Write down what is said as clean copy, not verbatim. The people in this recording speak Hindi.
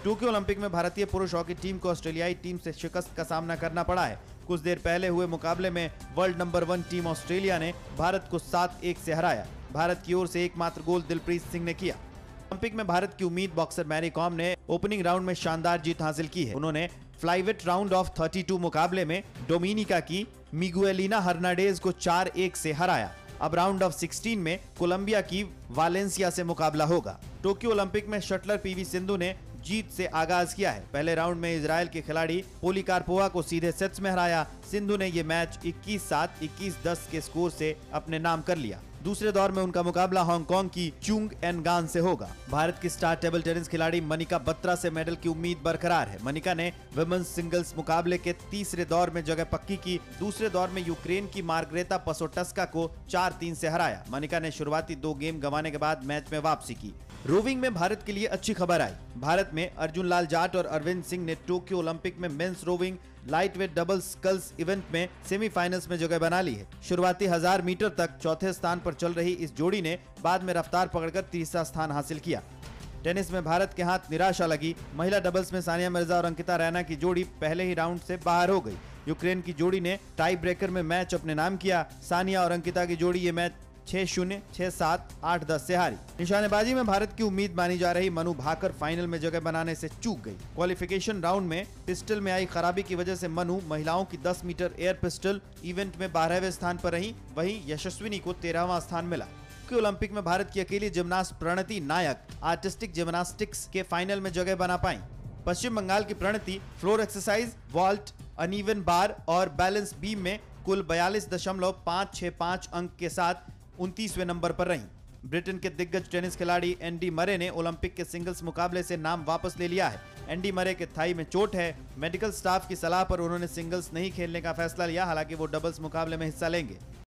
टोक्यो ओलंपिक में भारतीय पुरुष हॉकी टीम को ऑस्ट्रेलियाई टीम से शिकस्त का सामना करना पड़ा है। कुछ देर पहले हुए मुकाबले में वर्ल्ड नंबर 1 टीम ऑस्ट्रेलिया ने भारत को 7-1 से हराया। भारत की ओर से एकमात्र गोल दिलप्रीत सिंह ने किया। ओलंपिक में भारत की उम्मीद बॉक्सर मैरी कॉम ने ओपनिंग राउंड में शानदार जीत हासिल की है। उन्होंने फ्लाईवेट राउंड ऑफ 32 मुकाबले में डोमिनिका की मिगुएलिना हर्नांडेज को 4-1 से हराया। अब राउंड ऑफ 16 में कोलंबिया की वालेंसिया से मुकाबला होगा। टोक्यो ओलंपिक में शटलर पीवी सिंधु ने जीत से आगाज किया है। पहले राउंड में इजराइल के खिलाड़ी पोलिकार्पोवा को सीधे सेट्स में हराया। सिंधु ने ये मैच 21-7, 21-10 के स्कोर से अपने नाम कर लिया। दूसरे दौर में उनका मुकाबला हांगकांग की चुंग एनगान से होगा। भारत की स्टार टेबल टेनिस खिलाड़ी मनिका बत्रा से मेडल की उम्मीद बरकरार है। मनिका ने विमेंस सिंगल्स मुकाबले के तीसरे दौर में जगह पक्की की। दूसरे दौर में यूक्रेन की मार्ग्रेता पसोटस्का को 4-3 से हराया। मनिका ने शुरुआती 2 गेम गंवाने के बाद मैच में वापसी की। रोविंग में भारत के लिए अच्छी खबर आई। भारत में अर्जुन लाल जाट और अरविंद सिंह ने टोक्यो ओलंपिक में men's rowing lightweight double sculls event में सेमीफाइनल्स में जगह बना ली है। शुरुआती 1000 मीटर तक चौथे स्थान पर चल रही इस जोड़ी ने बाद में रफ्तार पकड़कर तीसरा स्थान हासिल किया। टेनिस में भारत के हाथ निराशा लगी। महिला डबल्स में सानिया मिर्जा और अंकिता रैना की जोड़ी पहले ही राउंड से बाहर हो गई। यूक्रेन की जोड़ी ने टाई ब्रेकर में मैच अपने नाम किया। सानिया और अंकिता की जोड़ी ये मैच 6-0, 6-7, 8-10 से हारी। निशानेबाजी में भारत की उम्मीद मानी जा रही मनु भाकर फाइनल में जगह बनाने से चूक गई। क्वालिफिकेशन राउंड में पिस्टल में आई खराबी की वजह से मनु महिलाओं की 10 मीटर एयर पिस्टल इवेंट में 12वें स्थान पर रही। वहीं यशस्विनी को 13वां स्थान मिला। ओलंपिक में भारत की अकेली gymnast Pranati Nayak artistic gymnastics के फाइनल में जगह बना पाई। पश्चिम बंगाल की Pranati floor exercise, vault, uneven bar और बैलेंस बीम में कुल 42.565 अंक के साथ 29वें नंबर पर रही। ब्रिटेन के दिग्गज टेनिस खिलाड़ी एंडी मरे ने ओलंपिक के सिंगल्स मुकाबले से नाम वापस ले लिया है। एंडी मरे के थाई में चोट है। मेडिकल स्टाफ की सलाह पर उन्होंने सिंगल्स नहीं खेलने का फैसला लिया। हालांकि वो डबल्स मुकाबले में हिस्सा लेंगे।